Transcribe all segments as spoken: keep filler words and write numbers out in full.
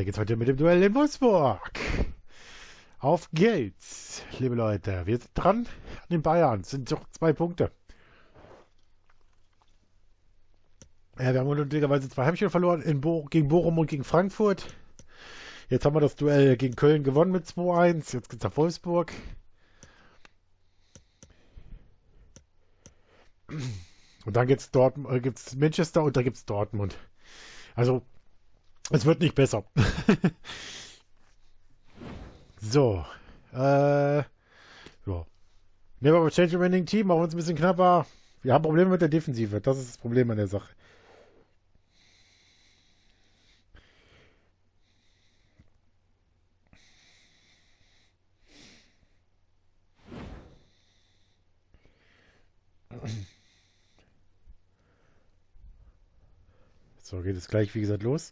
weiter geht's heute mit dem Duell in Wolfsburg. Auf geht's, liebe Leute. Wir sind dran an den Bayern. Es sind doch zwei Punkte. Ja, wir haben unnötigerweise zwei Heimspiele verloren in Bo gegen Bochum und gegen Frankfurt. Jetzt haben wir das Duell gegen Köln gewonnen mit zwei eins. Jetzt geht's nach Wolfsburg. Und dann gibt's Dortmund, äh, gibt's Manchester und da gibt's Dortmund. Also, es wird nicht besser. So. Äh. Ja. Never change the winning team, machen uns ein bisschen knapper. Wir haben Probleme mit der Defensive. Das ist das Problem an der Sache. So, geht es gleich, wie gesagt, los.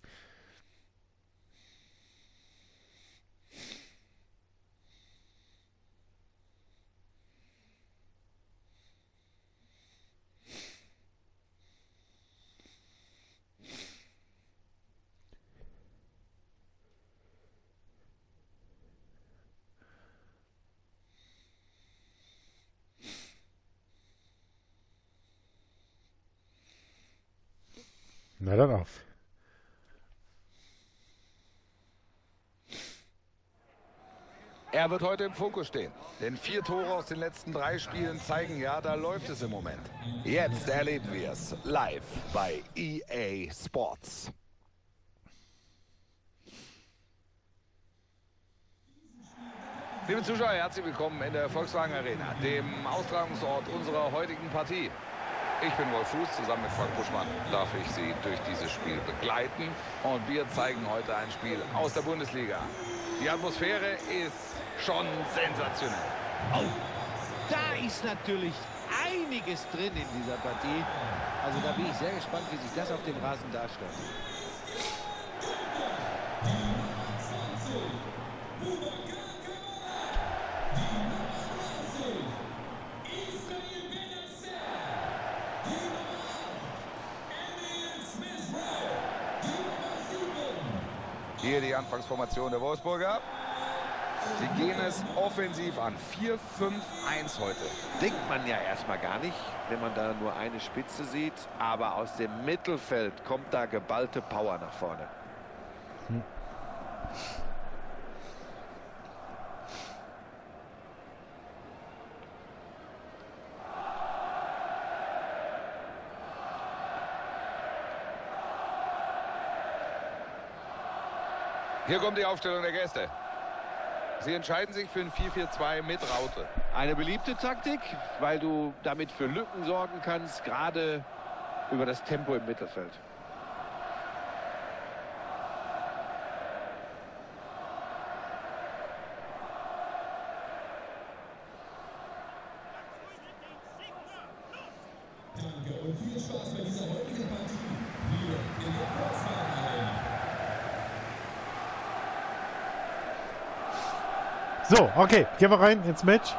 Na dann auf. Er wird heute im Fokus stehen, denn vier Tore aus den letzten drei Spielen zeigen ja, da läuft es im Moment. Jetzt erleben wir es live bei E A Sports. Liebe Zuschauer, herzlich willkommen in der Volkswagen Arena, dem Austragungsort unserer heutigen Partie. Ich bin Wolf Fuß, zusammen mit Frank Buschmann darf ich Sie durch dieses Spiel begleiten. Und wir zeigen heute ein Spiel aus der Bundesliga. Die Atmosphäre ist schon sensationell. Oh, da ist natürlich einiges drin in dieser Partie. Also da bin ich sehr gespannt, wie sich das auf dem Rasen darstellt. Hier die Anfangsformation der Wolfsburger. Sie gehen es offensiv an. vier fünf eins heute. Denkt man ja erstmal gar nicht, wenn man da nur eine Spitze sieht. Aber aus dem Mittelfeld kommt da geballte Power nach vorne. Hm. Hier kommt die Aufstellung der Gäste. Sie entscheiden sich für ein vier vier zwei mit Raute. Eine beliebte Taktik, weil du damit für Lücken sorgen kannst, gerade über das Tempo im Mittelfeld. Danke und viel Spaß bei dieser heutigen Partie hier in der Volkswagen Arena. So, okay, gehen wir rein ins Match.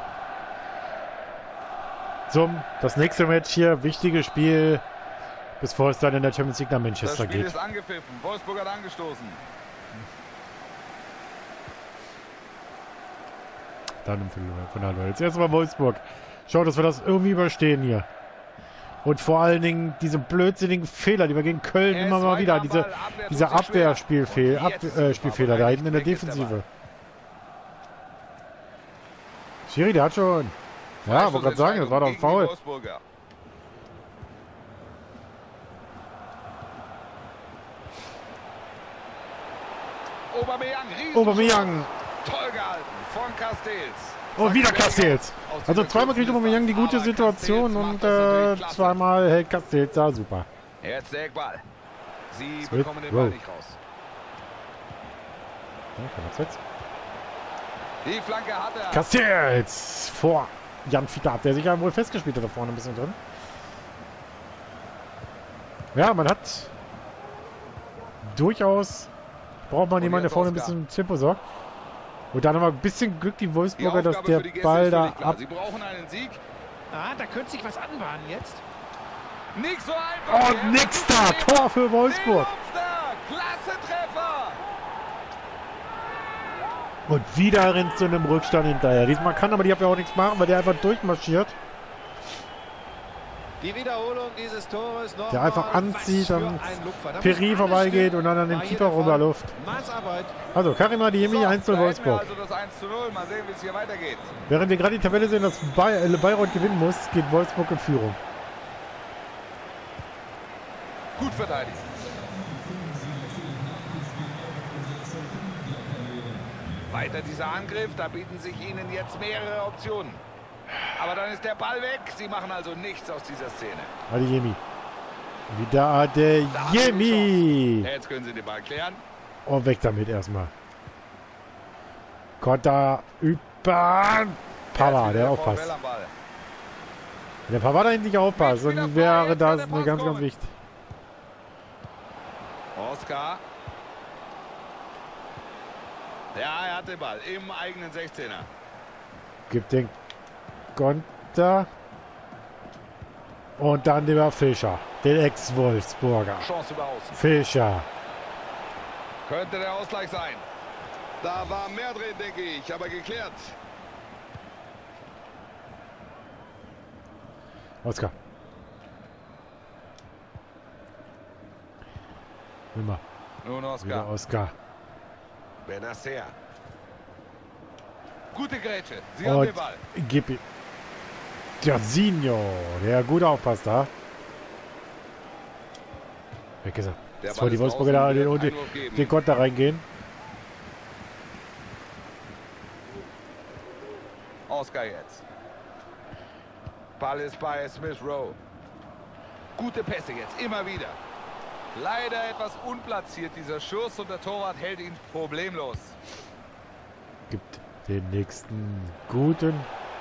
Zum das nächste Match hier, wichtiges Spiel, bevor es dann in der Champions League nach Manchester geht. Das Spiel geht. ist angepfiffen, Wolfsburg hat angestoßen. Dann im Finale. Jetzt erstmal Wolfsburg. Schaut, dass wir das irgendwie überstehen hier. Und vor allen Dingen diese blödsinnigen Fehler, die wir gegen Köln immer mal wieder, diese, diese Abwehrspielfehler, Ab äh, Spielfehler da hinten in der Defensive. Schiri, der hat schon. Ja, wollte gerade sagen, das war doch ein Foul. Aubameyang, Aubameyang. Toll gehalten von Castells. Und wieder Castells. Also zweimal kriegt Aubameyang die gute Situation und äh, zweimal hält Castells da super. Jetzt der Eckball. Sie Smith, bekommen den Ball wow. nicht raus. Ja, Die Flanke hat er. Castells vor Jan Fiete, der sich ja wohl festgespielt hat da vorne ein bisschen drin. Ja, man hat durchaus, braucht man jemanden, der vorne ein bisschen Tempo sorgt. Und dann haben wir ein bisschen Glück, die Wolfsburger, dass der Ball da ab... Sie brauchen einen Sieg. Ah, da könnte sich was anbahnen jetzt. Nicht so einfach. Und nix da, Tor für Wolfsburg. Klasse Treffer. Und wieder rennt zu einem Rückstand hinterher. Diesmal kann aber die ja auch nichts machen, weil der einfach durchmarschiert. Die Wiederholung dieses Tores noch Der einfach anzieht, dann dann Peri vorbeigeht und dann an den Keeper rüberluft. Maßarbeit. Also Karim Adeyemi, So, eins zu da null hätten wir Wolfsburg. also das eins zu null. Mal sehen, wie es hier weitergeht. Während wir gerade die Tabelle sehen, dass Bay äh, Bayreuth gewinnen muss, geht Wolfsburg in Führung. Gut verteidigt. Weiter dieser Angriff, da bieten sich ihnen jetzt mehrere Optionen. Aber dann ist der Ball weg. Sie machen also nichts aus dieser Szene. Adeyemi. Wieder Adeyemi. Jetzt können sie den Ball klären. Und weg damit erstmal. Konter über Pavard, der aufpasst. VfL am Ball. Wenn der Pavard da endlich aufpasst, Wieder dann frei, wäre jetzt das kann der eine Pass ganz, ganz kommen. wichtig. Oscar. Ja, er hat den Ball im eigenen sechzehner. Gibt den Konter. Und dann über Fischer, den Ex-Wolfsburger. Chance über außen. Fischer. Könnte der Ausgleich sein. Da war mehr drin, denke ich, aber geklärt. Oscar. Immer. Nun Wieder Oscar. Oscar. Benacer. Gute Grätsche. Sie haben Und den Ball. gib ihm. Jairzinho, der gut aufpasst da. Weg ist er. Der Jetzt Ball wollen die ist Wolfsburger draußen, da den, wird den, Einwurf geben. den Konter reingehen. Oscar jetzt. Ball ist bei Smith Rowe. Gute Pässe jetzt, immer wieder. Leider etwas unplatziert dieser Schuss und der Torwart hält ihn problemlos. Gibt den nächsten guten.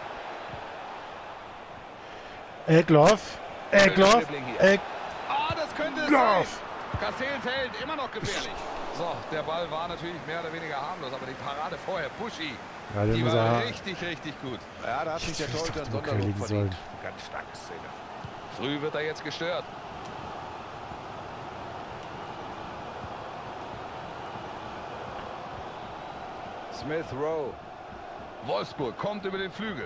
Eckloff. Eckloff. Dribbling hier. Eck. Ah, das könnte es Eckloff. sein. Castells hält immer noch gefährlich. So, der Ball war natürlich mehr oder weniger harmlos, aber die Parade vorher, Buschi, Ja, den die muss war er. richtig, richtig gut. Ja, da hat sich der Ich Torhüter dachte, einen okay, Sonderlob liegen verdient. sollen. Ganz starke Szene. Früh wird er jetzt gestört. Smith Rowe. Wolfsburg kommt über den Flügel.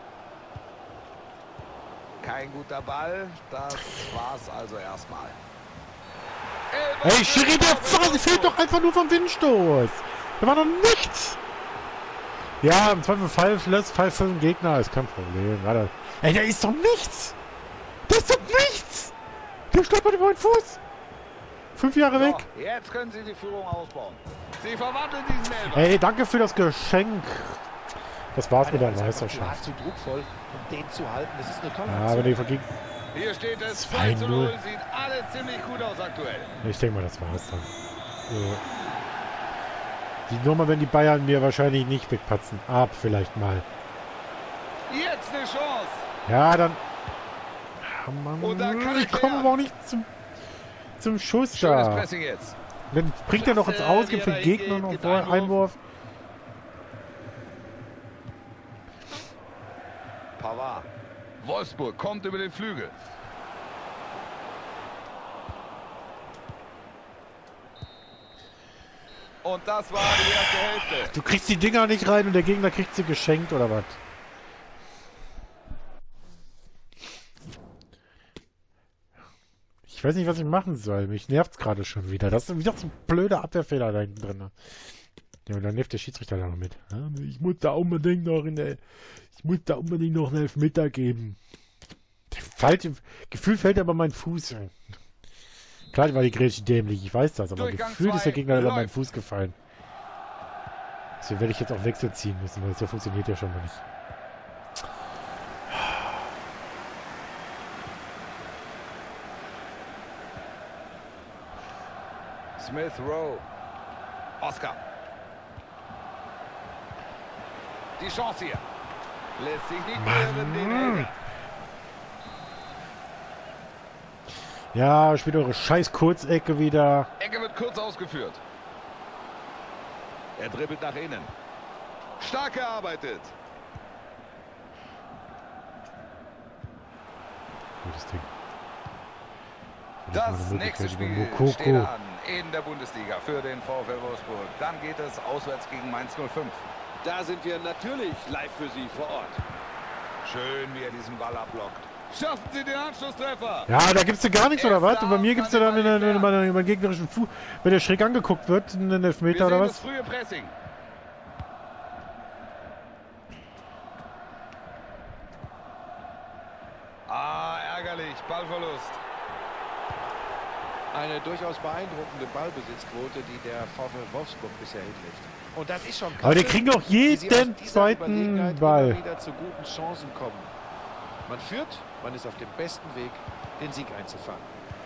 Kein guter Ball. Das war's also erstmal. Hey, Schiri, der Pfeil fehlt doch einfach nur vom Windstoß. Da war doch nichts. Ja, im Zweifelsfall lässt Pfeil für den Gegner. Ist kein Problem. Warte. Ey, da ist doch nichts. Das ist doch nichts. Der stolpert über den Fuß. Fünf Jahre weg. So, jetzt können sie die Führung ausbauen. Sie verwandeln diesen Elfer. Ey, danke für das Geschenk. Das war's mit der Das ist einfach zu hart, Meisterschaft. zu druckvoll, um den zu halten. Das ist eine tolle Ja, aber Aktion. die verging. Hier steht es zwei zwei zu null. null. Sieht alles ziemlich gut aus aktuell. Ich denke mal, das war's dann. So. Die Nummer werden die Bayern mir wahrscheinlich nicht wegpatzen. Ab vielleicht mal. Jetzt eine Chance. Ja, dann. Ah, Mann, Und da kann er ich komme klären. aber auch nicht zum, zum Schuss Schönes da. Pressing jetzt. Dann bringt er noch ins Klasse, Aus, wie gibt er den da Gegner hingeht, noch gibt vor Einwurf. Einwurf. Pavard. Wolfsburg kommt über den Flügel. Und das war die erste Hälfte. Du kriegst die Dinger nicht rein und der Gegner kriegt sie geschenkt oder was? Ich weiß nicht, was ich machen soll. Mich nervt's gerade schon wieder. Das ist wieder so ein blöder Abwehrfehler da hinten drin. Ja, und dann nervt der Schiedsrichter da noch mit. Ja, ich muss da unbedingt noch in der, ich muss da unbedingt noch einen Elfmeter geben. Der falsche Gefühl fällt aber mein Fuß. Klar war die Grätsche dämlich, ich weiß das, aber Durchgang gefühlt ist zwei der Gegner an meinen läuft. Fuß gefallen. Deswegen werde ich jetzt auch Wechsel ziehen müssen, weil das ja funktioniert ja schon mal nicht. Smith Rowe. Oscar. Die Chance hier. Lässt sich nicht hören, den Elfer. Ja, spielt eure scheiß Kurzecke wieder. Ecke wird kurz ausgeführt. Er dribbelt nach innen. Stark gearbeitet. Gutes Ding. Das nächste Spiel steht an in der Bundesliga für den VfL Wolfsburg. Dann geht es auswärts gegen Mainz null fünf. Da sind wir natürlich live für Sie vor Ort. Schön, wie er diesen Ball abblockt. Schaffen Sie den Anschlusstreffer. Ja, da gibt's ja gar nichts, oder was? Und bei mir gibt's ja dann, wenn der, wenn der gegnerischen Fuß, wenn der schräg angeguckt wird, einen Elfmeter oder was? Das frühe Pressing. Ah, ärgerlich. Ballverlust. Eine durchaus beeindruckende Ballbesitzquote, die der VfL Wolfsburg bisher hinlegt. Und das ist schon klasse, aber die kriegen auch jeden zweiten Ball. Immer wieder zu guten Chancen kommen. Man führt, man ist auf dem besten Weg, den Sieg einzufahren.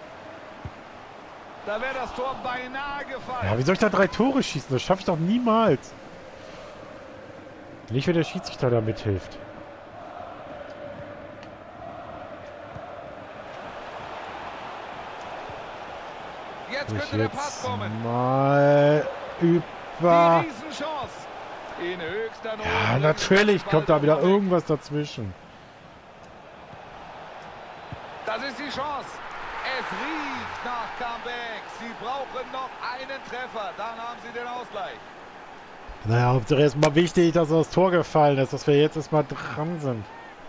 Da wäre das Tor beinahe gefallen. Ja, wie soll ich da drei Tore schießen? Das schaffe ich doch niemals. Nicht, wenn der Schiedsrichter da mithilft. Jetzt könnte der Pass kommen. Mal über. Die Riesenchance. In höchster Not. Ja, natürlich kommt da wieder irgendwas dazwischen. Das ist die Chance. Es riecht nach Comeback. Sie brauchen noch einen Treffer. Dann haben sie den Ausgleich. Naja, Hauptsache erstmal wichtig, dass das Tor gefallen ist, dass wir jetzt erstmal dran sind.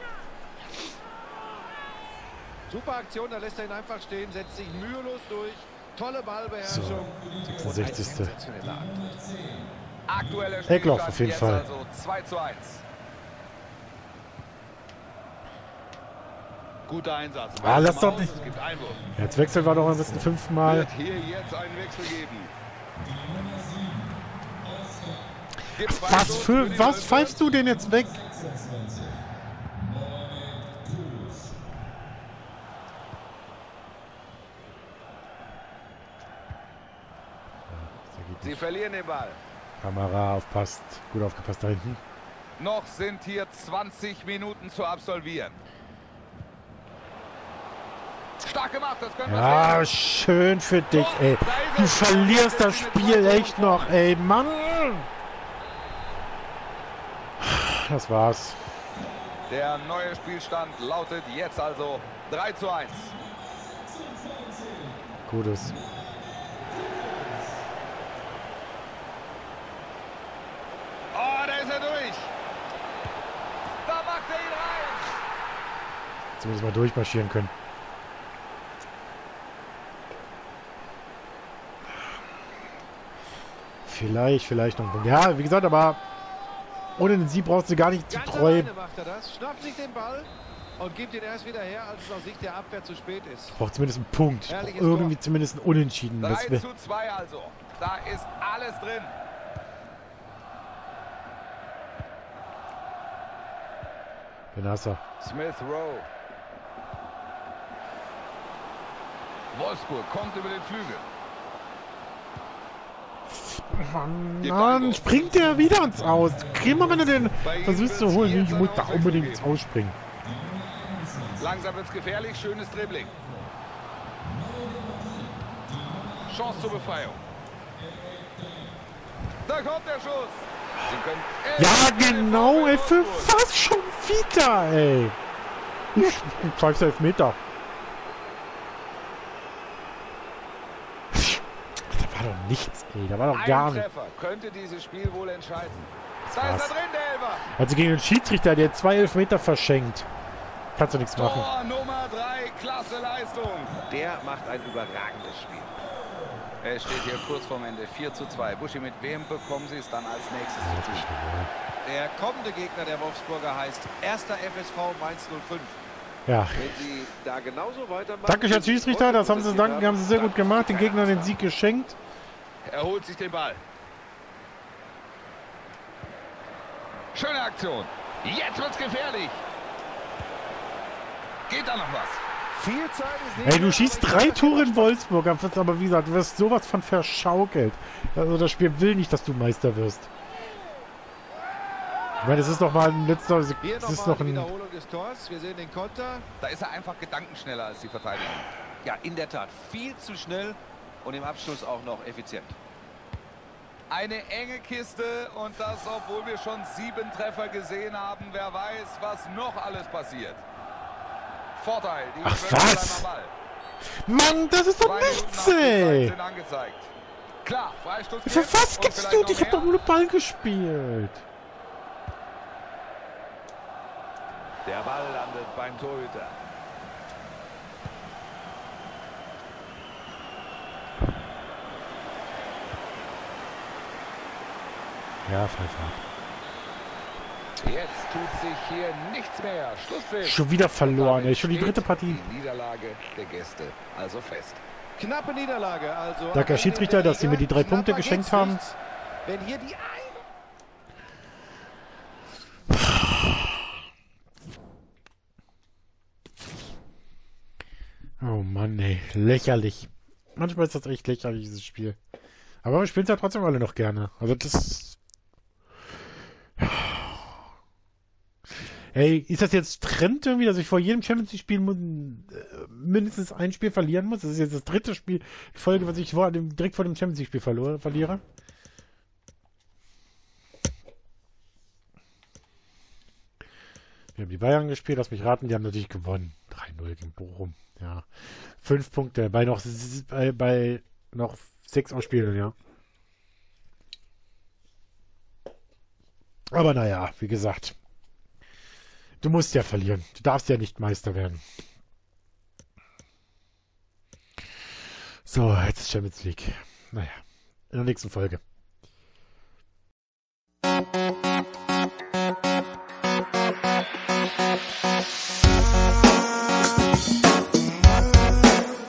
Super Aktion, da lässt er ihn einfach stehen, setzt sich mühelos durch. Tolle Ballbeherrschung. So, sechzigste Aktueller Eckloff auf jeden jetzt Fall. Also zwei zu eins. Guter Einsatz. Ah, lass doch Aus, nicht. es gibt Einwurf. Jetzt wechseln wir doch am besten fünfmal. Wird hier jetzt einen Wechsel geben. Gibt Was Freistoß für, die was Wölfe. pfeifst du denn jetzt weg? Sie verlieren den Ball. Kamera aufpasst, gut aufgepasst da hinten. Noch sind hier zwanzig Minuten zu absolvieren. Stark gemacht, das können wir Ja, sehen. schön für dich, ey. Du verlierst das Spiel echt noch, ey, Mann. Das war's. Der neue Spielstand lautet jetzt also drei zu eins. Gutes. Oh, da ist er durch. Da macht er ihn rein. Zumindest mal durchmarschieren können. Vielleicht, vielleicht noch. Ja, wie gesagt, aber ohne den Sieg brauchst du gar nicht zu Ganz träumen. alleine macht er das, schnappt sich den Ball und gibt ihn erst wieder her, als es aus Sicht der Abwehr zu spät ist. Braucht zumindest einen Punkt. Ich brauch Herrliches irgendwie Tor. zumindest einen Unentschieden. Das drei wär, zu zwei also. Da ist alles drin. Benasser. Smith Rowe. Wolfsburg kommt über den Flügel. Mann, Mann, springt der wieder ins Aus. Krieg mal, wenn du den versuchst zu holen. Ich muss da unbedingt ins Ausspringen. Langsam wird es gefährlich. Schönes Dribbling. Chance zur Befreiung. Da kommt der Schuss. Sie können Ja, genau, ey, für was schon wieder, ey. Ich zeig's Elfmeter. Da war doch nichts, ey. Da war doch gar Ein nichts. Treffer könnte dieses Spiel wohl entscheiden. Da ist war's. er drin, der Elfer. Also gegen den Schiedsrichter, der zwei Elfmeter verschenkt. Kannst du nichts machen. Tor Nummer drei, klasse Leistung. Der macht ein überragendes Spiel. Es steht hier kurz vorm Ende, vier zu zwei. Buschi, mit wem bekommen Sie es dann als nächstes zu tun? Der kommende Gegner der Wolfsburger heißt erster F S V Mainz null fünf. Ja. Wenn Sie da genauso weitermachen... Danke, Herr Schiedsrichter, das haben sie, danke, haben sie sehr gut gemacht. Den Gegner den Sieg geschenkt. Er holt sich den Ball. Schöne Aktion. Jetzt wird's gefährlich. Geht da noch was? Viel Zeit ist nicht. Ey, du schießt drei Tore in Wolfsburg, aber wie gesagt, du wirst sowas von verschaukelt. Also das Spiel will nicht, dass du Meister wirst. Ich meine, es ist noch mal ein letzter, Hier es ist nochmal noch die ein, Wiederholung des Tors. Wir sehen den Konter. Da ist er einfach gedankenschneller als die Verteidiger. Ja, in der Tat. Viel zu schnell und im Abschluss auch noch effizient. Eine enge Kiste und das, obwohl wir schon sieben Treffer gesehen haben. Wer weiß, was noch alles passiert. Vorteil, die Ach, Wölfe was? bleiben am Ball. Mann, das ist doch Zwei Minuten nichts, Nachspielzeit ey! sind angezeigt. Klar, Freistoß. Für jetzt was und gibst vielleicht du? noch Ich hab doch mehr. nur Ball gespielt. Der Ball landet beim Torhüter. Ja, Pfeiffer. Jetzt tut sich hier nichts mehr. Schlusspfiff. Schon wieder verloren, ey. Schon die Steht dritte Partie. Die Niederlage der Gäste also fest. Knappe Niederlage. Also Danke, Herr Schiedsrichter, dass Sie mir die drei Punkte geschenkt haben. Nichts. Wenn hier die ein Oh Mann, ey. Lächerlich. Manchmal ist das echt lächerlich, dieses Spiel. Aber wir spielen es ja trotzdem alle noch gerne. Also das... Ey, ist das jetzt Trend irgendwie, dass ich vor jedem Champions League-Spiel äh, mindestens ein Spiel verlieren muss? Das ist jetzt das dritte Spiel in Folge, was ich vor dem, direkt vor dem Champions League-Spiel verlor, verliere. Wir haben die Bayern gespielt, lass mich raten, die haben natürlich gewonnen. drei null gegen Bochum, ja. Fünf Punkte bei noch, bei, bei noch sechs Ausspielen, ja. Aber naja, wie gesagt. Du musst ja verlieren. Du darfst ja nicht Meister werden. So, jetzt ist Champions League. Naja, in der nächsten Folge.